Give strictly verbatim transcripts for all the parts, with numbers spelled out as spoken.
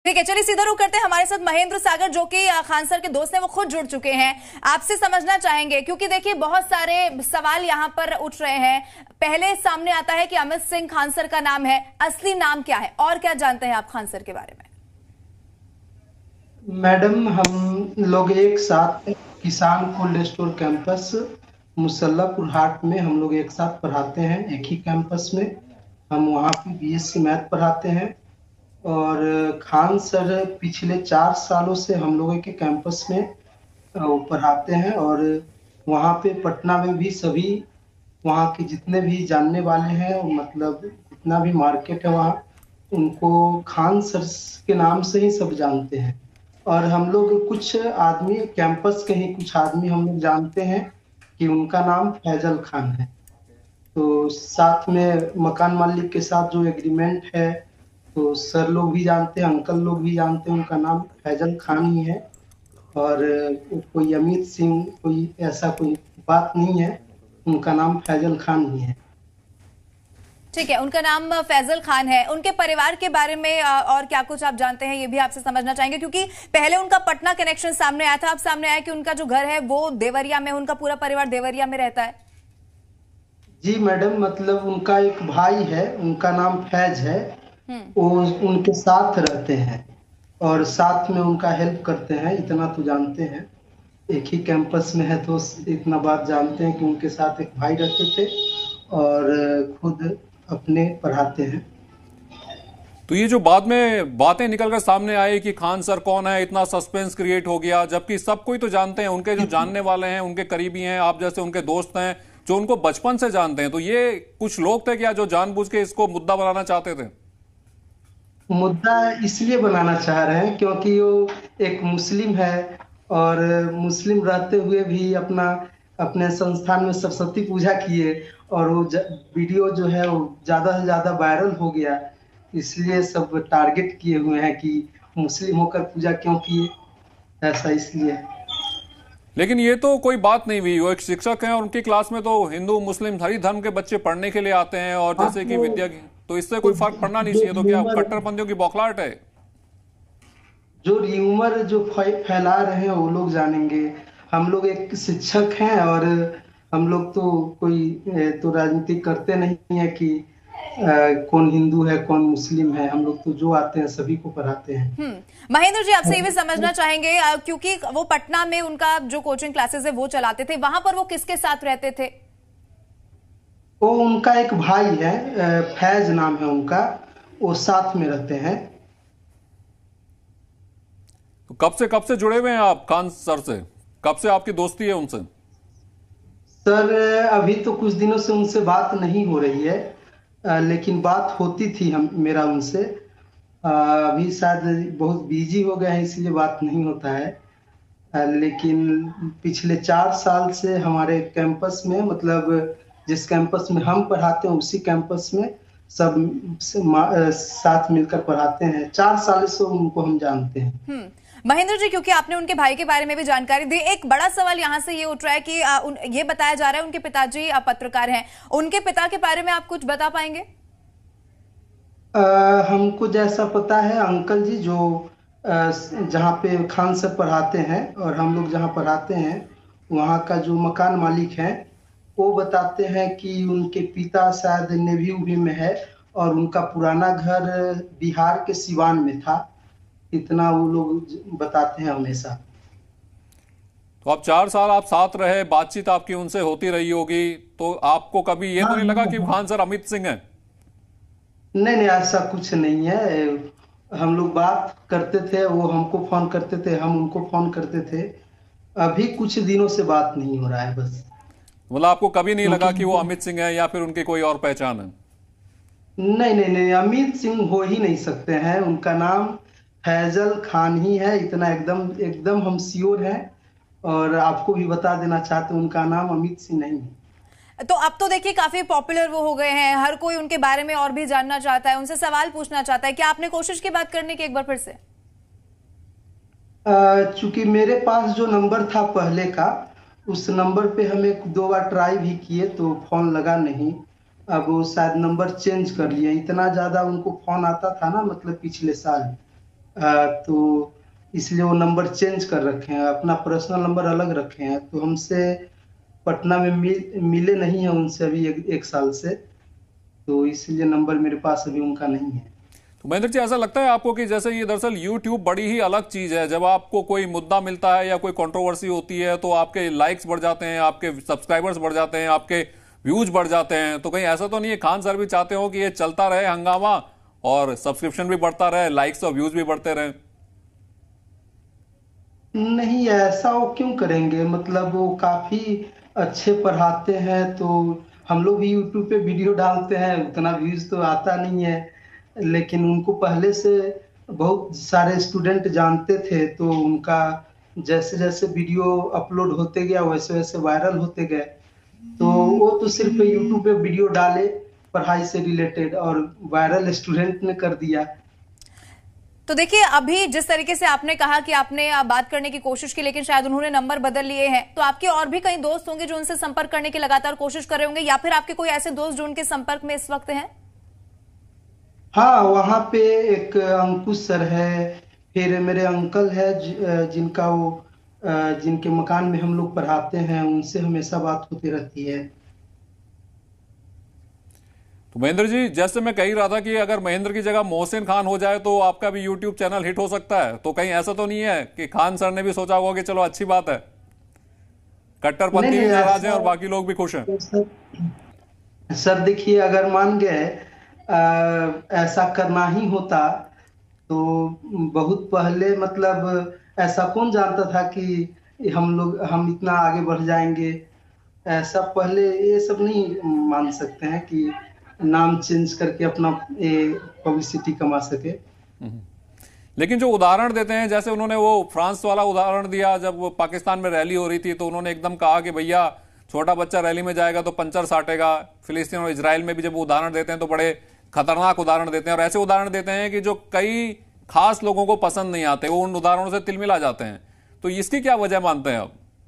ठीक है, चलिए सीधा रुख करते हैं। हमारे साथ महेंद्र सागर जो कि खान सर के दोस्त हैं, वो खुद जुड़ चुके हैं। आपसे समझना चाहेंगे क्योंकि देखिए बहुत सारे सवाल यहाँ पर उठ रहे हैं। पहले सामने आता है कि अमित सिंह खान सर का नाम है, असली नाम क्या है और क्या जानते हैं आप खान सर के बारे में? मैडम, हम लोग एक साथ किसान कोल्ड स्टोर कैंपस मुसल्लापुर हाट में हम लोग एक साथ पढ़ाते हैं, एक ही कैंपस में। हम वहाँ पे बीएससी मैथ पढ़ाते हैं और खान सर पिछले चार सालों से हम लोगों के कैंपस में अ, वो पढ़ाते हैं। और वहाँ पे पटना में भी सभी वहाँ के जितने भी जानने वाले हैं, मतलब जितना भी मार्केट है वहाँ, उनको खान सर के नाम से ही सब जानते हैं। और हम लोग कुछ आदमी कैंपस के ही कुछ आदमी हम लोग जानते हैं कि उनका नाम फैजल खान है। तो साथ में मकान मालिक के साथ जो एग्रीमेंट है, तो सर लोग भी जानते हैं, अंकल लोग भी जानते हैं, उनका नाम फैजल खान ही है। और कोई अमित सिंह कोई ऐसा कोई बात नहीं है, उनका नाम फैजल खान ही है। ठीक है, उनका नाम फैजल खान है। उनके परिवार के बारे में और क्या कुछ आप जानते हैं, ये भी आपसे समझना चाहेंगे क्योंकि पहले उनका पटना कनेक्शन सामने आया था, अब सामने आया कि उनका जो घर है वो देवरिया में, उनका पूरा परिवार देवरिया में रहता है। जी मैडम, मतलब उनका एक भाई है, उनका नाम फैज है। वो उनके साथ रहते हैं और साथ में उनका हेल्प करते हैं, इतना तो जानते हैं। एक ही कैंपस में है तो इतना बात जानते हैं कि उनके साथ एक भाई रहते थे और खुद अपने पढ़ाते हैं। तो ये जो बाद में बातें निकलकर सामने आई कि खान सर कौन है, इतना सस्पेंस क्रिएट हो गया, जबकि सब कोई तो जानते हैं, उनके जो जानने वाले हैं, उनके करीबी हैं, आप जैसे उनके दोस्त हैं जो उनको बचपन से जानते हैं। तो ये कुछ लोग थे क्या जो जानबूझ के इसको मुद्दा बनाना चाहते थे? मुद्दा इसलिए बनाना चाह रहे हैं क्योंकि वो एक मुस्लिम है और मुस्लिम रहते हुए भी अपना अपने संस्थान में सरस्वती पूजा किए और वो वीडियो जो है वो ज्यादा से ज्यादा वायरल हो गया। इसलिए सब टारगेट किए हुए हैं कि मुस्लिम होकर पूजा क्यों किए, ऐसा इसलिए। लेकिन ये तो कोई बात नहीं हुई, वो एक शिक्षक हैं और उनकी क्लास में तो हिंदू मुस्लिम हर धर्म के बच्चे पढ़ने के लिए आते हैं और जैसे कि विद्या की, तो इससे कोई फर्क पड़ना नहीं चाहिए। तो क्या कट्टरपंथियों की बौखलाहट है? जो र्यूमर जो फैला रहे हैं वो लोग जानेंगे। हम लोग एक शिक्षक हैं और हम लोग तो कोई तो राजनीति करते नहीं है कि आ, कौन हिंदू है कौन मुस्लिम है। हम लोग तो जो आते हैं सभी को पढ़ाते हैं। हम्म महेंद्र जी, आपसे ये भी समझना चाहेंगे क्योंकि वो पटना में उनका जो कोचिंग क्लासेस है वो चलाते थे, वहां पर वो किसके साथ रहते थे? वो उनका एक भाई है, फैज नाम है उनका, वो साथ में रहते हैं। तो कब से कब से जुड़े हुए हैं आप खान सर से? कब से आपकी दोस्ती है उनसे? सर अभी तो कुछ दिनों से उनसे बात नहीं हो रही है, लेकिन बात होती थी हम मेरा उनसे। अभी शायद बहुत बिजी हो गए हैं इसलिए बात नहीं होता है। लेकिन पिछले चार साल से हमारे कैंपस में, मतलब जिस कैंपस में हम पढ़ाते हैं उसी कैंपस में सब साथ मिलकर पढ़ाते हैं। चार साल से उनको हम जानते हैं। महेंद्र जी, क्योंकि आपने उनके भाई के बारे में भी जानकारी दी, एक बड़ा सवाल यहाँ से ये उठ रहा है कि आ, उन, ये बताया जा रहा है उनके पिताजी पत्रकार हैं। उनके पिता के बारे में आप कुछ बता पाएंगे? आ, हमको जैसा पता है, अंकल जी जो जहाँ पे खान सर पढ़ाते हैं और हम लोग जहाँ पढ़ाते हैं वहाँ का जो मकान मालिक है वो बताते हैं कि उनके पिता शायद नेवी उवी में है और उनका पुराना घर बिहार के सिवान में था। इतना वो लोग बताते हैं हमेशा। तो आप चार साल आप साथ रहे, बातचीत आपकी उनसे होती रही होगी, तो आपको कभी ये तो नहीं लगा कि खान सर अमित सिंह हैं? नहीं नहीं, ऐसा कुछ नहीं है। हम लोग बात करते थे, वो हमको फोन करते थे, हम उनको फोन करते थे। अभी कुछ दिनों से बात नहीं हो रहा है बस। मतलब आपको कभी नहीं लगा कि वो अमित सिंह है या फिर उनकी कोई और पहचान है? नहीं नहीं नहीं, अमित सिंह हो ही नहीं सकते हैं। उनका नाम फैजल खान ही है, इतना एकदम एकदम हम श्योर हैं। और आपको भी बता देना चाहते हैं उनका नाम अमित सिंह नहीं है। तो अब तो देखिए काफी पॉपुलर वो हो गए हैं, हर कोई उनके बारे में और भी जानना चाहता है, उनसे सवाल पूछना चाहता है। क्या आपने कोशिश की बात करने की एक बार फिर से? चूंकि मेरे पास जो नंबर था पहले का, उस नंबर पे हमें दो बार ट्राई भी किए तो फोन लगा नहीं। अब वो शायद नंबर चेंज कर लिए, इतना ज्यादा उनको फोन आता था ना, मतलब पिछले साल। अ, तो इसलिए वो नंबर चेंज कर रखे हैं, अपना पर्सनल नंबर अलग रखे हैं। तो हमसे पटना में मिल, मिले नहीं है उनसे अभी एक, एक साल से, तो इसलिए नंबर मेरे पास अभी उनका नहीं है। तो महेंद्र जी, ऐसा लगता है आपको कि जैसे ये दरअसल यूट्यूब बड़ी ही अलग चीज है, जब आपको कोई मुद्दा मिलता है या कोई कंट्रोवर्सी होती है तो आपके लाइक्स बढ़ जाते हैं, आपके सब्सक्राइबर्स बढ़ जाते हैं, आपके व्यूज बढ़ जाते हैं, तो कहीं ऐसा तो नहीं है खान सर भी चाहते हो कि ये चलता रहे हंगामा और सब्सक्रिप्शन भी बढ़ता रहे, लाइक्स और व्यूज भी बढ़ते रहे? नहीं, ऐसा वो क्यों करेंगे, मतलब वो काफी अच्छे पढ़ाते हैं, तो हम लोग भी यूट्यूब पे वीडियो डालते हैं, उतना व्यूज तो आता नहीं है, लेकिन उनको पहले से बहुत सारे स्टूडेंट जानते थे, तो उनका जैसे जैसे वीडियो अपलोड होते गया वैसे वैसे वायरल होते गए। तो वो तो सिर्फ यूट्यूब पे वीडियो डाले पढ़ाई से रिलेटेड और वायरल स्टूडेंट ने कर दिया। तो देखिए, अभी जिस तरीके से आपने कहा कि आपने बात करने की कोशिश की लेकिन शायद उन्होंने नंबर बदल लिए हैं, तो आपके और भी कई दोस्त होंगे जो उनसे संपर्क करने की लगातार कोशिश कर रहे होंगे, या फिर आपके कोई ऐसे दोस्त जो उनके संपर्क में इस वक्त हैं? हाँ, वहाँ पे एक अंकुश सर है, फिर मेरे अंकल है जिनका वो जिनके मकान में हम लोग पढ़ाते हैं, उनसे हमेशा बात होती रहती है। तो महेंद्र जी, जैसे मैं कह ही रहा था कि अगर महेंद्र की जगह मोहसिन खान हो जाए तो आपका भी यूट्यूब चैनल हिट हो सकता है, तो कहीं ऐसा तो नहीं है कि खान सर ने भी सोचा होगा कि चलो अच्छी बात है, कट्टरपंथी भी नाराज हैं और बाकी लोग भी खुश हैं? तो सर, सर देखिए, अगर मान गए ऐसा करना ही होता तो बहुत पहले, मतलब ऐसा कौन जानता था कि हम लोग हम इतना आगे बढ़ जाएंगे। ऐसा पहले ये सब नहीं मान सकते हैं कि नाम चेंज करके अपना पब्लिसिटी कमा सके। लेकिन जो उदाहरण देते हैं, जैसे उन्होंने वो फ्रांस वाला उदाहरण दिया, जब वो पाकिस्तान में रैली हो रही थी तो उन्होंने एकदम कहा कि भैया छोटा बच्चा रैली में जाएगा तो पंचर साटेगा। फिलिस्तीन और इजराइल में भी जब वो उदाहरण देते हैं तो बड़े खतरनाक उदाहरण देते हैं, और ऐसे उदाहरण देते हैं कि जो कई खास लोगों को पसंद नहीं आते, वो उन उदाहरणों से तिलमिला जाते हैं। तो इसकी क्या वजह मानते हैं आप?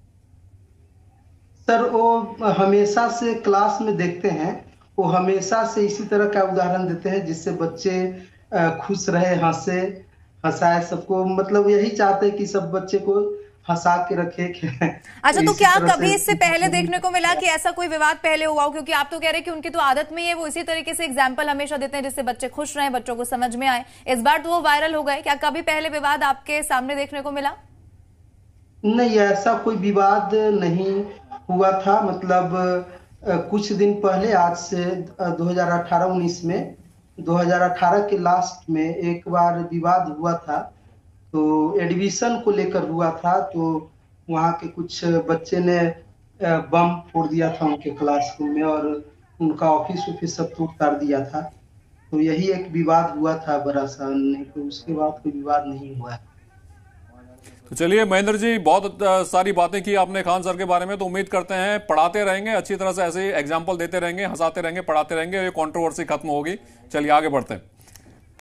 सर, वो हमेशा से क्लास में देखते हैं, वो हमेशा से इसी तरह का उदाहरण देते हैं जिससे बच्चे खुश रहे, हंसे, हंसाए सबको, मतलब यही चाहते हैं कि सब बच्चे को हंसा के रखे। अच्छा, तो क्या कभी इससे पहले देखने को मिला कि ऐसा कोई विवाद पहले हुआ हो? क्योंकि आप तो कह रहे हैं कि उनकी तो आदत में ही है, वो इसी तरीके से एग्जाम्पल हमेशा देते हैं जिससे बच्चे खुश रहें, बच्चों को समझ में आए। इस बार तो वो वायरल हो गए, क्या कभी पहले विवाद आपके सामने देखने को मिला? नहीं, ऐसा कोई विवाद नहीं हुआ था, मतलब कुछ दिन पहले, आज से दो हज़ार अठारह उन्नीस में, दो हज़ार अठारह के लास्ट में एक बार विवाद हुआ था, तो एडमिशन को लेकर हुआ था। तो वहाँ के कुछ बच्चे ने बम फोड़ दिया था उनके क्लासरूम में और उनका ऑफिस ऑफिस सब तोड़ ताड़ दिया था। तो यही एक विवाद हुआ था बड़ा सा, नहीं तो उसके बाद कोई विवाद नहीं हुआ है। तो चलिए महेंद्र जी, बहुत सारी बातें की आपने खान सर के बारे में, तो उम्मीद करते हैं पढ़ाते रहेंगे अच्छी तरह से, ऐसे एग्जाम्पल देते रहेंगे, हंसाते रहेंगे, पढ़ाते रहेंगे, ये कंट्रोवर्सी खत्म होगी। चलिए आगे बढ़ते हैं।